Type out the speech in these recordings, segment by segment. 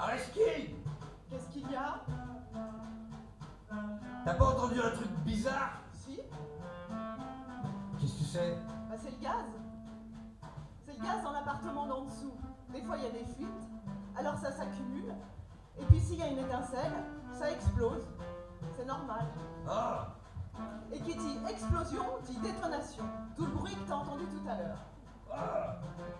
Areski! Qu'est-ce qu'il y a? T'as pas entendu un truc bizarre? Si? Qu'est-ce que c'est? Bah c'est le gaz. C'est le gaz dans l'appartement d'en dessous. Des fois il y a des fuites, alors ça s'accumule. Et puis s'il y a une étincelle, ça explose. C'est normal. Ah! Et qui dit explosion, dit détonation. Tout le bruit que t'as entendu tout à l'heure. Ah!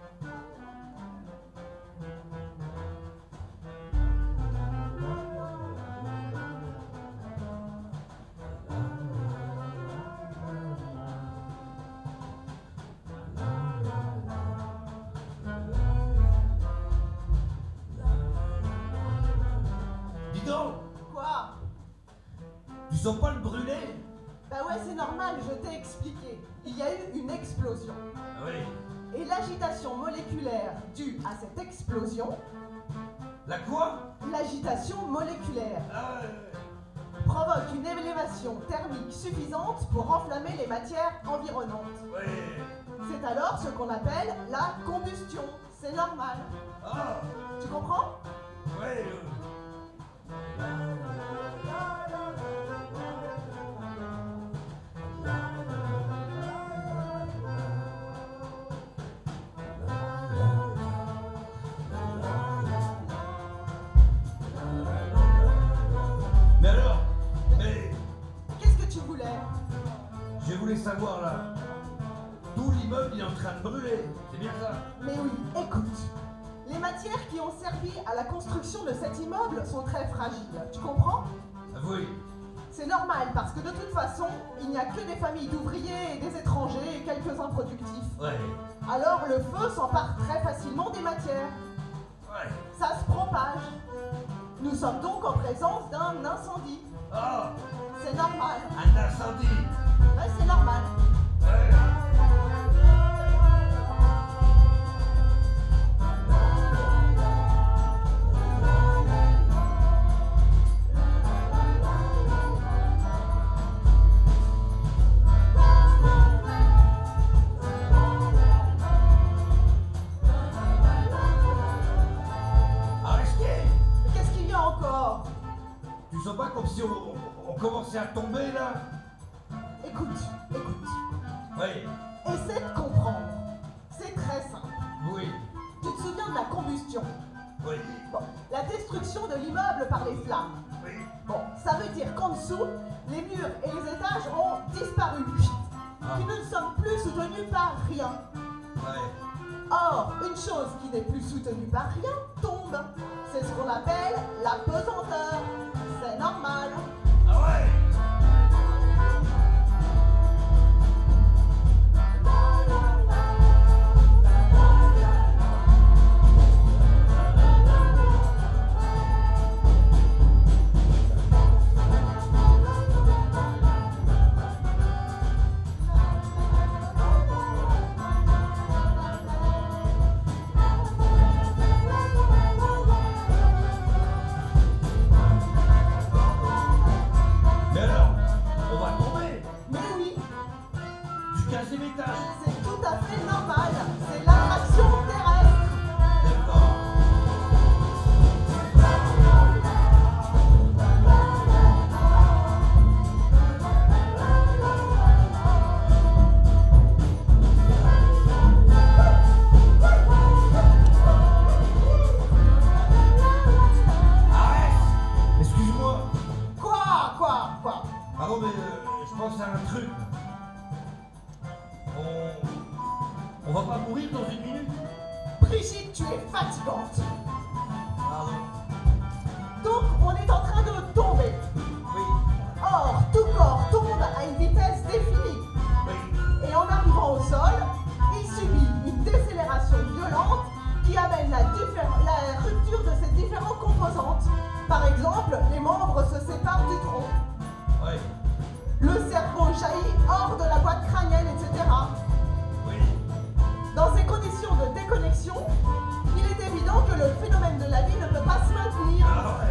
Dis donc! Quoi? Tu sens pas le brûler? Bah ouais, c'est normal, je t'ai expliqué. Il y a eu une explosion. Ah oui. Et l'agitation moléculaire due à cette explosion, La quoi? l'agitation moléculaire, Ah, provoque une élévation thermique suffisante pour enflammer les matières environnantes. ouais. C'est alors ce qu'on appelle la combustion. C'est normal. Ah! Tu comprends? Ouais. Mais alors? Mais Qu'est-ce que tu voulais? je voulais savoir là. Tout l'immeuble il est en train de brûler. C'est bien ça? Mais oui, écoute. Les matières qui ont servi à la construction de cet immeuble sont très fragiles. Tu comprends? Ah oui. C'est normal parce que de toute façon, il n'y a que des familles d'ouvriers et des étrangers et quelques-uns productifs. Ouais. Alors le feu s'empare très facilement des matières. Ouais. Ça se propage. Nous sommes donc en présence d'un incendie. Ah! C'est normal. Un incendie! Ouais, c'est normal. Ouais. Areski! Mais qu'est-ce qu'il y a encore? Tu sens pas comme si on commençait à tomber là? Écoute, écoute. Oui. Essaie de comprendre. C'est très simple. Oui. Tu te souviens de la combustion? Oui. Bon, la destruction de l'immeuble par les flammes. Oui. Bon, ça veut dire qu'en dessous, les murs et les étages ont disparu. Ah. Que nous ne sommes plus soutenus par rien. Ouais. Or, une chose qui n'est plus soutenue par rien tombe. C'est ce qu'on appelle la pesanteur. C'est normal. Ah ouais! Mais alors, on va tomber Mais oui, du 15e étage. c'est tout à fait normal. C'est l'attraction terrestre. D'accord. Arrête! Excuse-moi. Quoi? Pardon, mais je pense à un truc. On va pas mourir dans une minute? Brigitte, tu es fatigante. Pardon. Donc, on est en train de tomber. Oui. Or, tout corps tombe à une vitesse définie. Oui. Et en arrivant au sol, il subit une décélération violente qui amène la rupture de ses différentes composantes. Par exemple, les membres se séparent du tronc. Oui. Le cerveau jaillit hors de la boîte crânienne, etc. Oui. Dans ces conditions de déconnexion, il est évident que le phénomène de la vie ne peut pas se maintenir. Ah